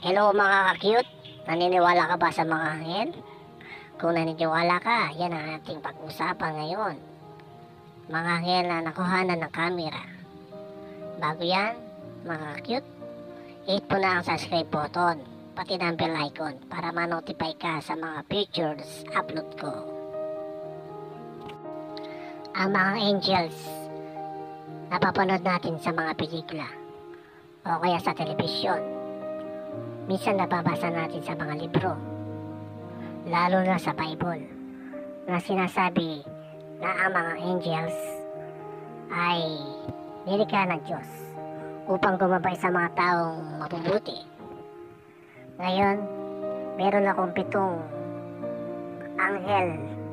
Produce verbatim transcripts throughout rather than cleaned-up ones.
Hello mga ka-cute, naniniwala ka ba sa mga anghel? Kung naniniwala ka, yan ang ating pag-usapan ngayon. Mga anghel na nakuhanan ng camera. Bago yan, mga ka-cute, hit po na ang subscribe button, pati ng bell icon para ma-notify ka sa mga pictures upload ko. Ang mga angels, napapanood natin sa mga pelikula o kaya sa telebisyon. Minsan nababasa natin sa mga libro, lalo na sa Bible, na sinasabi na ang mga angels ay nilikha ng Diyos upang gumabay sa mga taong mabubuti. Ngayon, meron akong pitong anghel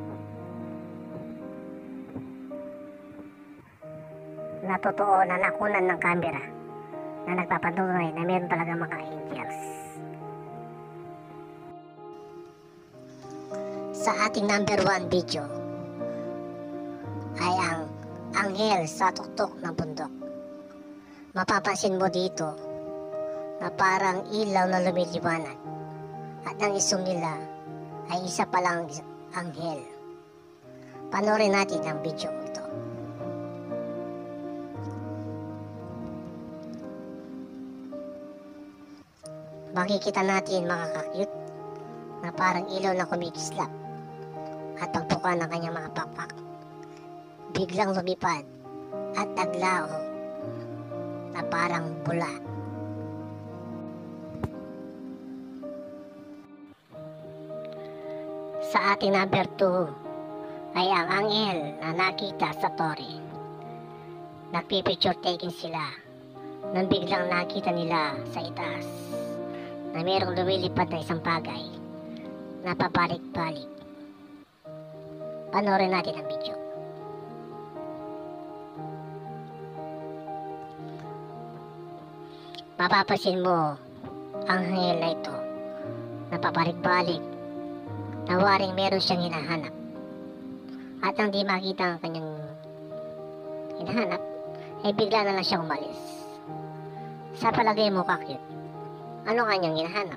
na totoo na nakunan ng camera na nagpapatunay na meron talaga mga angels. Sa ating number one video ay ang anghel sa tuktok ng bundok. Mapapansin mo dito na parang ilaw na lumiliwanag at ang isong nila ay isa palang anghel. Panoorin natin ang video ito. Makikita natin mga ka-cute na parang ilaw na kumikislap at pagbuka ng kanyang mga pakpak, biglang lumipad at naglao na parang bula. Sa ating number two ay ang anghel na nakita sa tore. Nagpipicture taking sila nang biglang nakita nila sa itaas na mayroong lumilipad na isang bagay na pabalik-balik. Panoorin natin ang video. Mapapansin mo ang anghel na ito na pabalik-balik na waring meron siyang hinahanap. At nang di makita ang kanyang hinahanap, ay bigla na lang siyang umalis. Sa palagay mo ka-cute, ano kanyang hinahanap?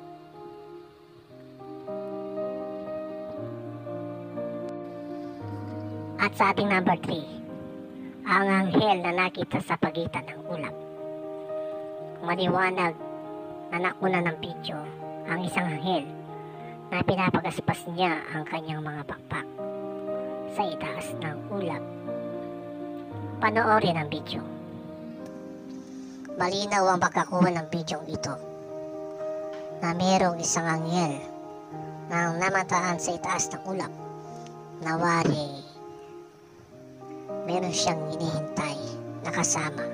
At sa ating number three, ang anghel na nakita sa pagitan ng ulap. Maliwanag na nakuna ng video ang isang anghel na pinapagaspas niya ang kanyang mga pakpak sa itaas ng ulap. Panoorin ang video. Malinaw ang pagkakuha ng video ito na mayroong isang anghel na namataan sa itaas ng ulap na wari meron siyang hinihintay na kasama.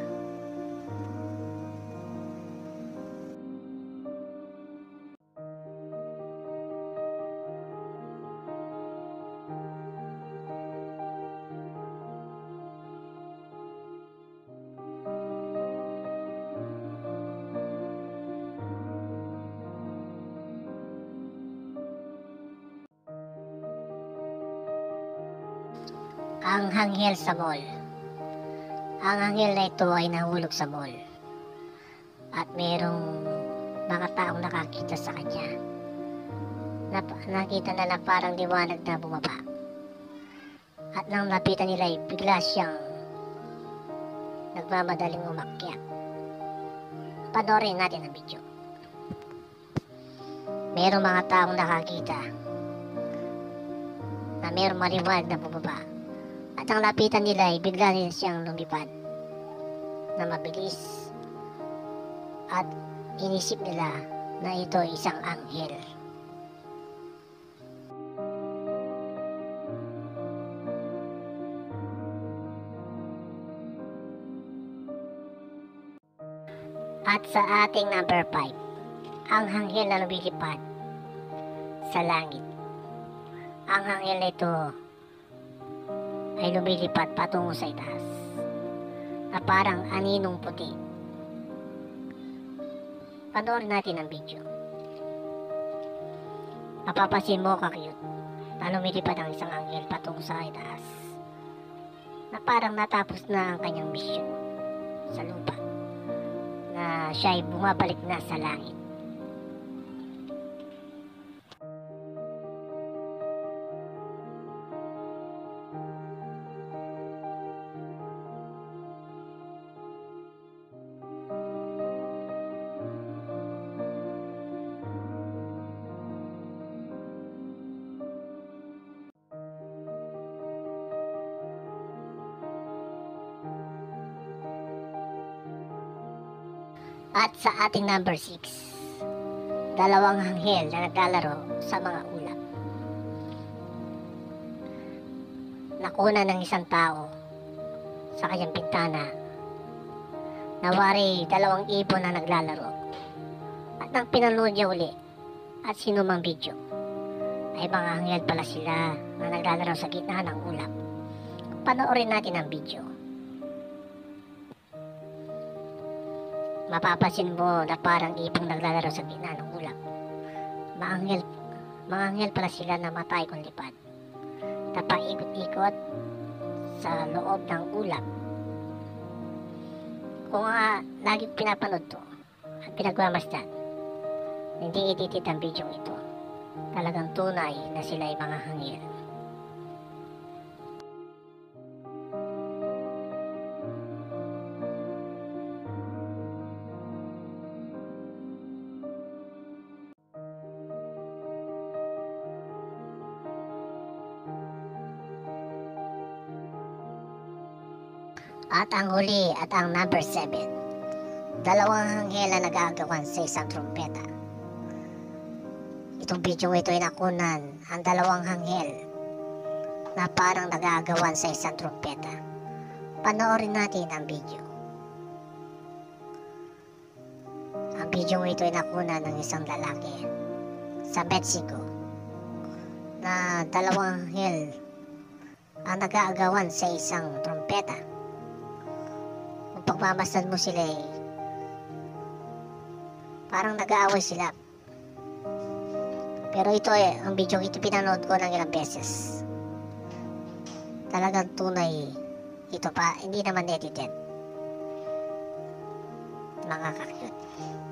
Ang anghel sa mall. Ang anghel na ito ay nahulog sa mall at merong mga taong nakakita sa kanya. Nap nakita na lang parang liwanag na bumaba at nang lapitan nila ay bigla siyang nagmamadaling umakyat. Panoorin natin ang video. Merong mga taong nakakita na merong maliwanag na bumaba. At ang lapitan nila ay bigla nila siyang lumipad na mabilis at inisip nila na ito ay isang anghel. At sa ating number five, ang anghel na lumilipad sa langit. Ang anghel na ito ay lumilipad patungo sa itaas na parang aninong puti. Panoorin natin ang video. Mapapansin mo ka-cute na lumilipad ang isang anghel patungo sa itaas na parang natapos na ang kanyang misyon sa lupa, na siya ay bumabalik na sa langit. At sa ating number six, dalawang anghel na naglalaro sa mga ulap. Nakuna ng isang tao sa kanyang pintana. Nawari dalawang ibon na naglalaro. At nang pinanood niya uli at sinumang video, ay mga anghel pala sila na naglalaro sa gitna ng ulap. Panoorin natin ang video. Mapapansin mo na parang ibong naglalaro sa gitna ng ulap. Mga anghel, mga anghel pala sila na matay kung lipad. Napaikot-ikot sa loob ng ulap. Kung nga lagi pinapanood to at pinagmamasdan, hindi ititit ang video ito. Talagang tunay na sila ay mga anghel. At ang huli at ang number seven, dalawang anghel na nag-aagawan sa isang trumpeta. Itong video ito ay nakunan ang dalawang anghel na parang nag-aagawan sa isang trumpeta. Panoorin natin ang video. Ang video ito ay nakunan ng isang lalaki sa Mexico na dalawang anghel ang nag-aagawan sa isang trumpeta. Kung pagmamasdan mo sila eh, parang nag-aaway sila. Pero ito eh, ang video ito pinanood ko ng ilang beses. Talagang tunay ito pa, hindi naman edited. Mga kakute.